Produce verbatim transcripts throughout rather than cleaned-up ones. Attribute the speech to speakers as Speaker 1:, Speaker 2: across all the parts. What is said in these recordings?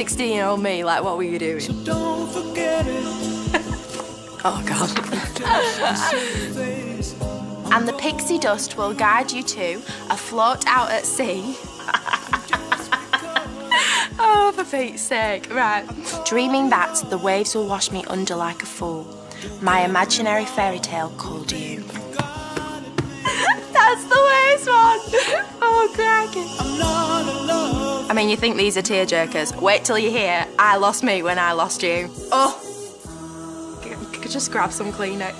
Speaker 1: sixteen-year-old me, like, what were you doing?
Speaker 2: So don't forget it.
Speaker 1: Oh, God.
Speaker 3: And the pixie dust will guide you to a float out at sea.
Speaker 1: Oh, for Pete's sake. Right.
Speaker 3: Dreaming that the waves will wash me under like a fool. My imaginary fairy tale called you.
Speaker 1: That's the worst one. Oh, cracking. I mean, you think these are tearjerkers. Wait till you hear I lost me when I lost you. Oh. Could just grab some Kleenex.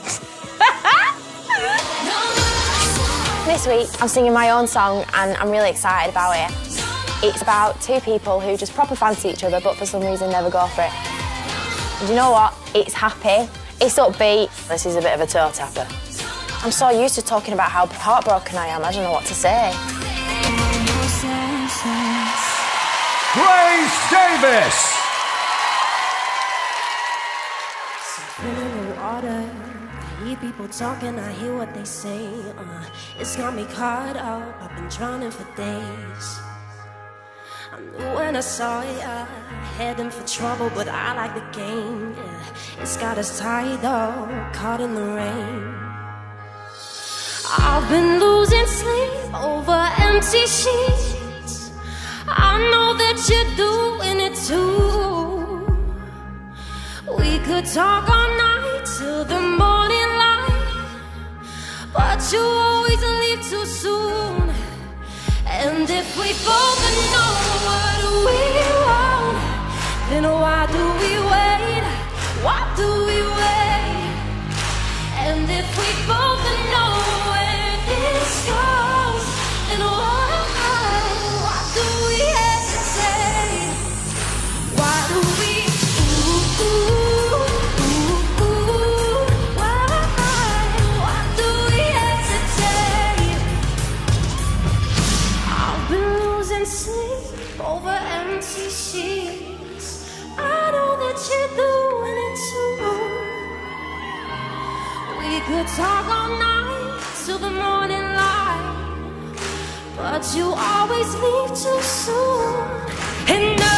Speaker 4: This week, I'm singing my own song and I'm really excited about it. It's about two people who just proper fancy each other but for some reason never go for it. And you know what? It's happy, it's upbeat. This is a bit of a toe tapper. I'm so used to talking about how heartbroken I am, I don't know what to say.
Speaker 5: Grace Davies!
Speaker 6: I hear people talking, I hear what they say. Uh, it's got me caught up, I've been drowning for days. I knew when I saw it, I heading for trouble, but I like the game. Yeah. It's got us tied up, caught in the rain. I've been losing sleep over empty sheets. I know that you're doing it too. We could talk all night till the morning light, but you always leave too soon. And if we both know what we want, then why do we wait? Why do we wait? And if we both know where this goes, then why, why do we hesitate? Why do we, ooh, ooh, ooh, ooh, why, why do we hesitate? I've been losing sleep over empty sheets. I know that you're doing it too. We could talk all night till the morning light, but you always leave too soon. And I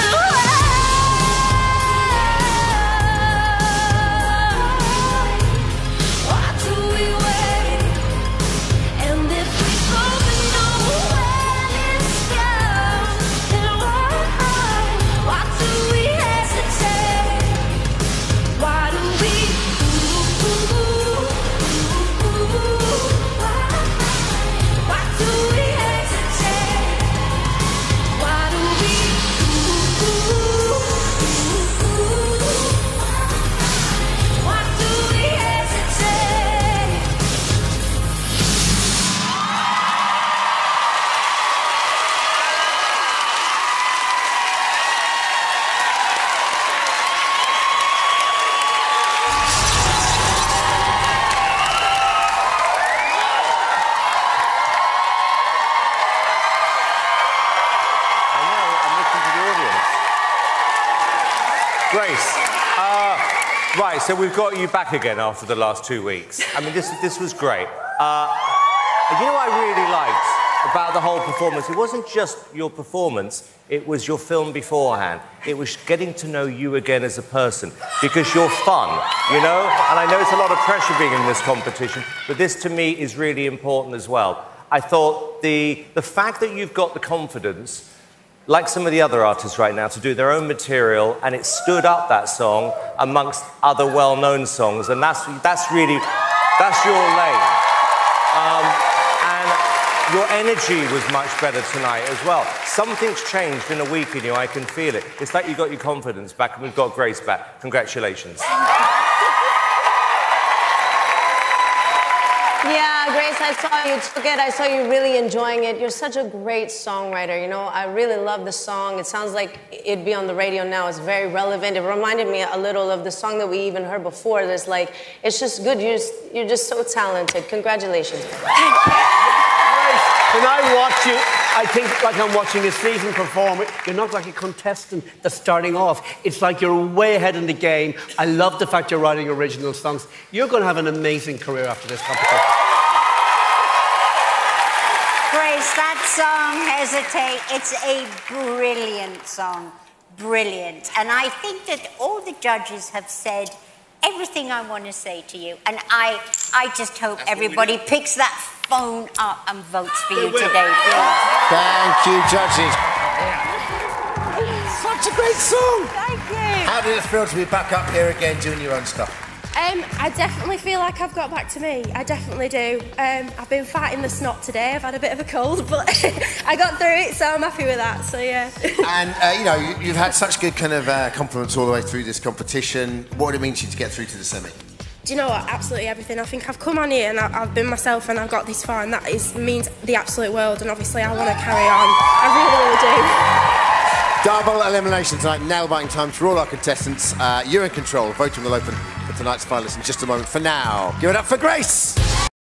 Speaker 5: Grace, uh, right, so we've got you back again after the last two weeks. I mean, this, this was great. Uh, you know what I really liked about the whole performance? It wasn't just your performance, it was your film beforehand. It was getting to know you again as a person, because you're fun, you know? And I know it's a lot of pressure being in this competition, but this, to me, is really important as well. I thought the, the fact that you've got the confidence, like some of the other artists right now, to do their own material, and it stood up, that song, amongst other well-known songs, and that's, that's really, that's your lane. Um, and your energy was much better tonight as well. Something's changed in a week in you, I can feel it. It's like you got your confidence back, and we've got Grace back. Congratulations.
Speaker 7: Yeah, Grace, I saw you took it. I saw you really enjoying it. You're such a great songwriter, you know. I really love the song. It sounds like it'd be on the radio now. It's very relevant. It reminded me a little of the song that we even heard before. There's like, it's just good. You're just, you're just so talented. Congratulations.
Speaker 8: Grace, when I watch you, I think like I'm watching a season performer. You're not like a contestant that's starting off. It's like you're way ahead in the game. I love the fact you're writing original songs. You're going to have an amazing career after this competition.
Speaker 9: Grace, that song, Hesitate, it's a brilliant song.
Speaker 2: brilliant. And I think that all the judges have said everything I want to say to you. And I, I just hope That's everybody picks that phone up and votes for you today, please.
Speaker 9: Thank you, judges. Such a great song.
Speaker 3: Thank you.
Speaker 9: How did it feel to be back up here again doing your own stuff?
Speaker 3: Um, I definitely feel like I've got back to me. I definitely do. Um, I've been fighting the snot today. I've had a bit of a cold, but I got through it, so I'm happy with that. So yeah.
Speaker 9: And uh, you know, you, you've had such good kind of uh, compliments all the way through this competition. What would it mean to you to get through to the semi?
Speaker 3: Do you know what? Absolutely everything. I think I've come on here and I, I've been myself and I've got this far, and that is means the absolute world. And obviously, I want to carry on. I really, really do.
Speaker 9: Double elimination tonight, nail-biting times for all our contestants. Uh, you're in control. Voting will open for tonight's finalists in just a moment. For now, give it up for Grace.